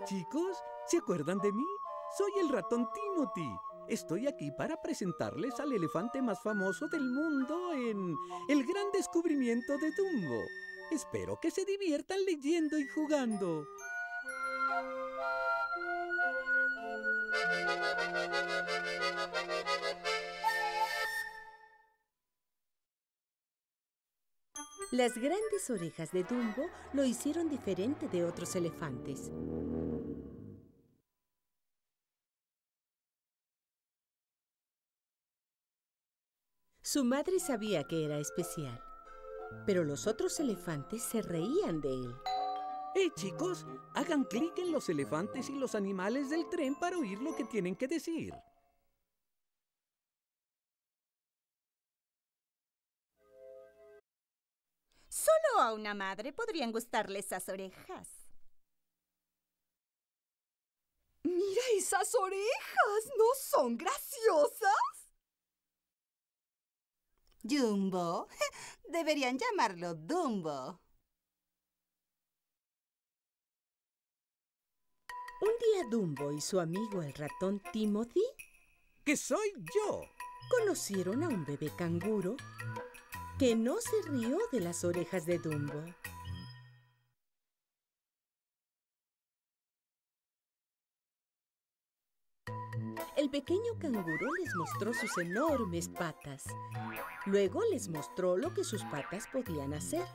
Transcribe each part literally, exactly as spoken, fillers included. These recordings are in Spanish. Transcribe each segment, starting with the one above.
chicos, ¿se acuerdan de mí? Soy el ratón Timothy. Estoy aquí para presentarles al elefante más famoso del mundo en El Gran Descubrimiento de Dumbo. Espero que se diviertan leyendo y jugando. Las grandes orejas de Dumbo lo hicieron diferente de otros elefantes. Su madre sabía que era especial, pero los otros elefantes se reían de él. ¡Hey, chicos! Hagan clic en los elefantes y los animales del tren para oír lo que tienen que decir. Solo a una madre podrían gustarle esas orejas. ¡Mira esas orejas! ¿No son graciosas? Jumbo. Deberían llamarlo Dumbo. Un día Dumbo y su amigo el ratón Timothy, ¡que soy yo!, conocieron a un bebé canguro que no se rió de las orejas de Dumbo. El pequeño canguro les mostró sus enormes patas. Luego les mostró lo que sus patas podían hacer.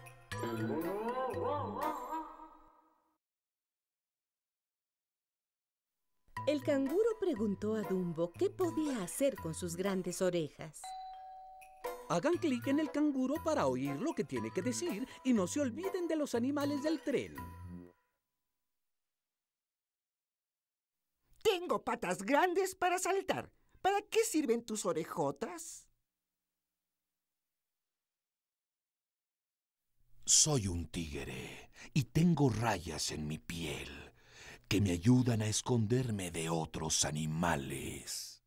El canguro preguntó a Dumbo qué podía hacer con sus grandes orejas. Hagan clic en el canguro para oír lo que tiene que decir y no se olviden de los animales del tren. Tengo patas grandes para saltar. ¿Para qué sirven tus orejotas? Soy un tigre y tengo rayas en mi piel que me ayudan a esconderme de otros animales.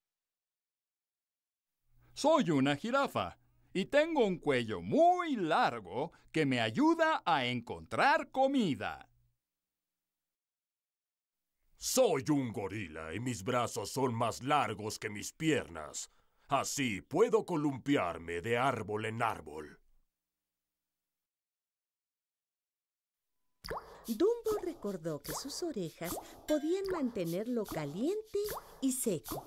Soy una jirafa y tengo un cuello muy largo que me ayuda a encontrar comida. Soy un gorila y mis brazos son más largos que mis piernas. Así puedo columpiarme de árbol en árbol. Dumbo recordó que sus orejas podían mantenerlo caliente y seco.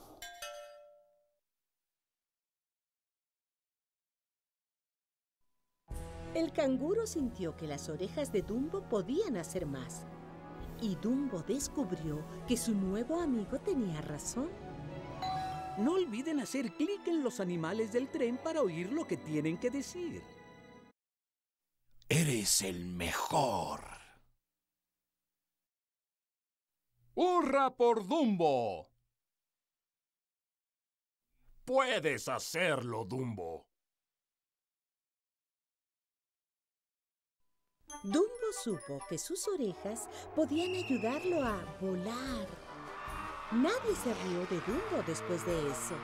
El canguro sintió que las orejas de Dumbo podían hacer más. Y Dumbo descubrió que su nuevo amigo tenía razón. No olviden hacer clic en los animales del tren para oír lo que tienen que decir. Eres el mejor. ¡Hurra por Dumbo! Puedes hacerlo, Dumbo. Dumbo supo que sus orejas podían ayudarlo a volar. Nadie se rió de Dumbo después de eso.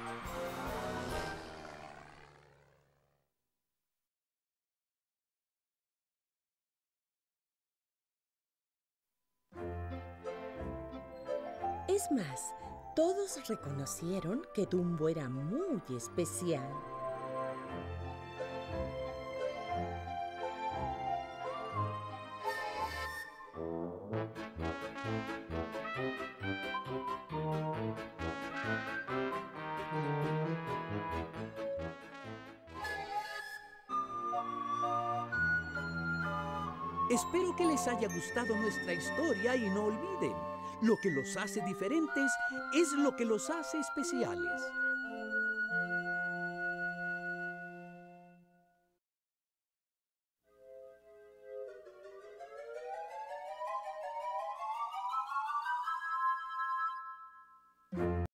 Es más, todos reconocieron que Dumbo era muy especial. Espero que les haya gustado nuestra historia y no olviden, lo que los hace diferentes es lo que los hace especiales.